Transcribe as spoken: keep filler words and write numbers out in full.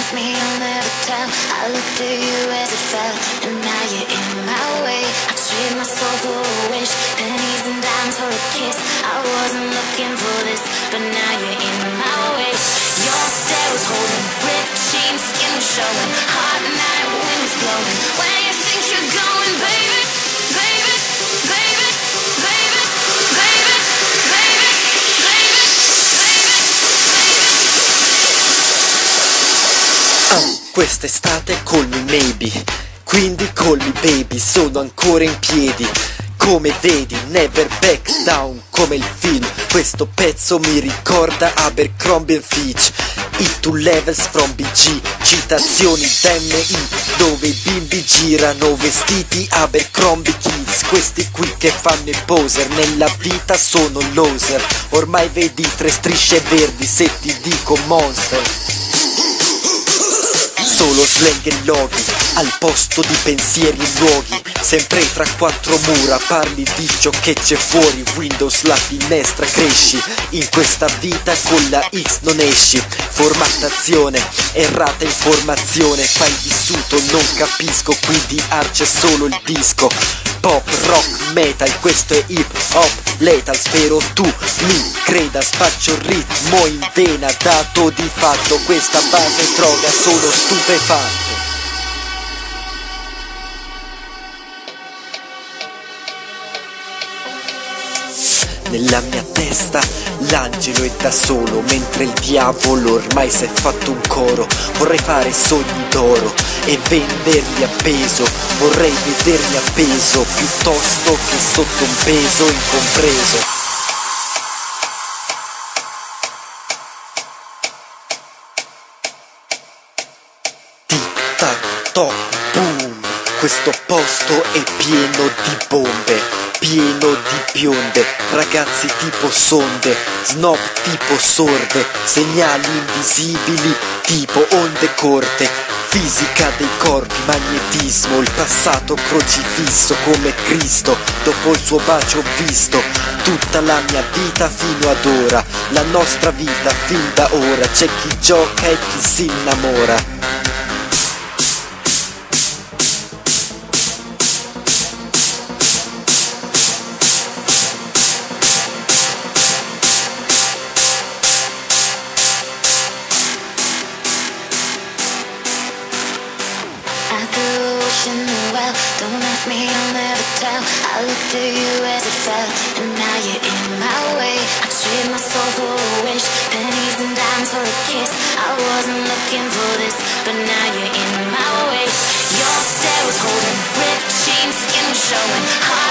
ask me, I'll never tell. I looked at you as it fell, and now you're in my way. I trade my soul for a wish, pennies and dimes for a kiss. I wasn't looking for this, but now you're in my way. Your stare was holding, ripped jeans, skin was showing. Hot night, wind was blowing. Where you think you're going, baby? Baby, baby, baby, baby, baby, baby, baby, baby. Oh, quest'estate call me maybe, quindi call me baby, sono ancora in piedi. Come vedi, never back down come il film. Questo pezzo mi ricorda Abercrombie and Fitch, i two levels from B G, citazioni d'M I, dove i bimbi girano vestiti Abercrombie Kids. Questi qui che fanno i poser, nella vita sono loser. Ormai vedi tre strisce verdi se ti dico monster. Solo slang e loghi, al posto di pensieri e luoghi. Sempre tra quattro mura parli di ciò che c'è fuori. Windows la finestra cresci, in questa vita con la X non esci. Formattazione, errata informazione. Fai vissuto, non capisco, qui di art c'è solo il disco. Pop, rock, metal, questo è hip hop lethal. Spero tu mi creda, spaccio il ritmo in vena. Dato di fatto, questa base è droga, sono stupefatto. Nella mia testa l'angelo è da solo, mentre il diavolo ormai si è fatto un coro. Vorrei fare sogni d'oro e venderli a peso. Vorrei vedermi appeso piuttosto che sotto un peso incompreso. Tic tac toc boom, questo posto è pieno di bombe, pieno di bionde, ragazzi tipo sonde, snob tipo sorde, segnali invisibili tipo onde corte, fisica dei corpi, magnetismo, il passato crocifisso come Cristo. Dopo il suo bacio ho visto tutta la mia vita fino ad ora, la nostra vita fin da ora. C'è chi gioca e chi si innamora. Well, don't ask me, I'll never tell. I looked at you as it fell, and now you're in my way. I trade my soul for a wish, pennies and dimes for a kiss. I wasn't looking for this, but now you're in my way. Your stare was holding, ripped jeans, skin was showing.